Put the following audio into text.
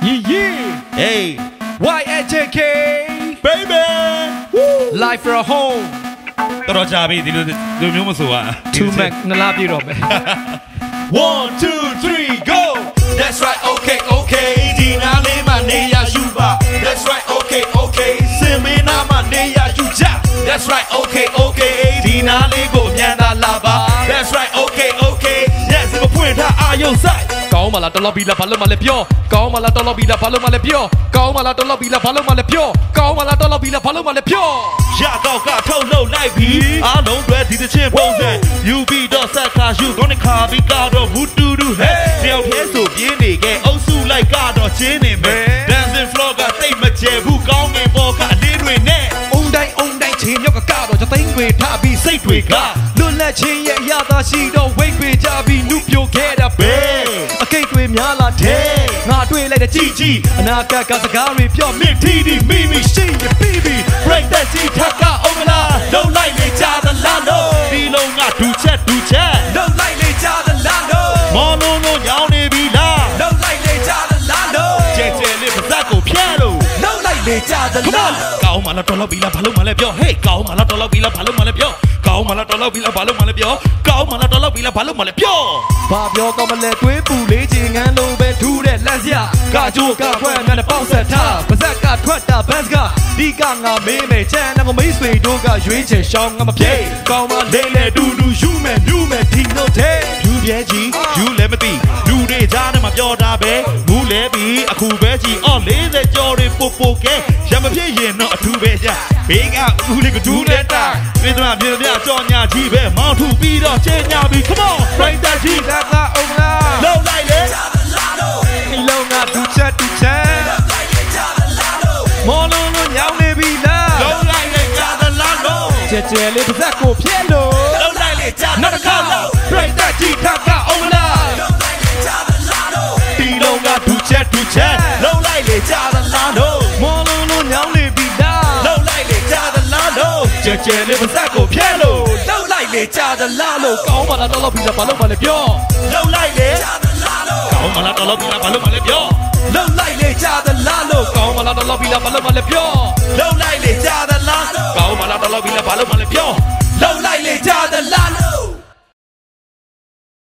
Hey, YHK baby. Life for a home. တော်ကြာပြီဒီလိုမျိုးမဆိုอ่ะ Two Mac နလားပြည့်တော့မယ် 1 2 3 go. That's right. Okay, okay. ဒီနာလေးမနေရယူပါ That's right. Okay, okay. စင်မင်းနာမနေရယူကြ That's right. Okay, okay. ဒီနာလေးကိုအမြန်သာလာပါ That's right. Okay, okay. ညစမဖွင့်ထားအာယုံဆိုင်ကောင်းမလားတော်လို့ပြီလားဘာလို့မလဲပြောကောင်းမလားတော်လို့ပြီလားဘာလို့မလဲပြောကောင်းမလားတော်လို့ပြီလားဘာလို့မလဲပြောကောင်းမလားတော်လို့ပြီလားဘာလို့မလဲပြောရတော့ကထုတ်လုပ်လိုက်ပြီအားလုံးတွေဒီတစ်ချင်းပုံစံ You be တော့ဆက်ခါယူကောင်းတဲ့ခါပြီးကတော့ဝူတူတူဟဲ့တယောက်တည်းဆိုပြင်းနေခဲ့အုပ်စုလိုက်ကတော့ချင်းနေမယ် Dancing floor ကတိတ်မကျဲဘူးကောင်းနေပေါ်ကအလေးတွေနဲ့အုံတိုင်းချင်းမြောက်ကတော့จะသိန်းတွေထားပြီးစိတ်တွေကလွတ်လပ်ချင်းရဲ့ရတာရှိတော့ဝိတ်တွေကြပြီးနုပြိုခဲ့တာပဲအကိတ်တွေများလာတဲ့ငါတွေ့လိုက်တဲ့ကြည်ကြည်အနာဂတ်ကစကားတွေပြောမြင့်ထီးထီးမိမိရှိရပြီးပြီ Break that ကြီးထက်ကအောင်မလားလုံးလိုက်နေကြသလားလို့ဒီလုံးကဒူချက်လုံးလိုက်လေကြသလားလို့မော်လုံးလုံးညောင်းနေပြီလားလုံးလိုက်လေကြသလားလို့ကျဲကျဲလေးပါဇက်ကိုဖျက်လို့လုံးလိုက်လေကြသလားကောင်းမလားတော်လို့ပြီလားဘာလို့မလဲပြော Hey ကောင်းမလားတော်လို့ပြီလားဘာလို့မလဲပြောကောင်းမလားတော်လို့ပြီလားဘာလို့မလဲပြောကောင်းမလားတော်လို့ပြီလားဘာလို့မလဲပြောဘာပြောကောင်းမလဲတွေးပူလေးချင်ငန်းလို့ပဲထူးတဲ့လက်စရကကြိုးကဖွဲ့ငါနဲ့ပေါက်ဆက်ထားပါဇက်ကထွက်တာဘတ်ကဒီကငါမေးမယ်ချမ်းကမိတ်ဆွေတို့ကရွေးချယ်ရှောင်းငါမပြေကောင်းမလေးလေတူတူယူမယ်မြူးမယ်ဒီလို့တဲ့ယူပြဲကြီးယူလည်းမသိလူတွေကြားထဲမှာပြောတာပဲမူးလဲပြီးအခုပဲကြီးအော်40ကျော်တွေပိုကဲရမဖြစ်ရင်တော့အထူးပဲကြဘေးကဦးလေးကဒူးတဲ့တာပြည်သူပြည်ပြကြော်ညာကြီးပဲမောင်းထူပြီးတော့ကျင်းညာပြီး Come on break that ကြီးကအောင်လားလုံးလိုက်လေဒီလုံးကဒူချက်မော်လုံးလုံးညောင်းနေပြီလားလုံးလိုက်လေကြာသလားလို့ကျဲကျဲလေးပါဇက်ကိုဖျက်လို့လုံးလိုက်လေကြာနောက်တစ်ခါလို့ break that ကြီးကအောင်လားလုံးလိုက်လေကြာသလားလို့ဒီလုံးကဒူချက်လုံးလိုက်လေကြာသလားလို့မော်လုံးလုံးညောင်းနေပြီလားလုံးလိုက်လေကြာသလားလို့ကျဲကျဲလေးပါဇက်ကိုဖျက်လို့လုံးလိုက်လေကြာသလားလို့ကောင်းပါလားတော်လို့ပြီလားဘာလို့မလဲပြောလုံးလိုက်လေကြာသလားလို့ကောင်းပါလားတော်လို့ပြီလားဘာလို့မလဲပြောလုံးလိုက်လေကြာသလားလို့ကောင်းပါလားတော်လို့ပြီလားဘာလို့မလဲပြောလုံးလိုက်လေကြာသလားကောင်းပါလားတော်လို့ပြီလားဘာလို့မလဲပြောလုံးလိုက်လေကြာသလား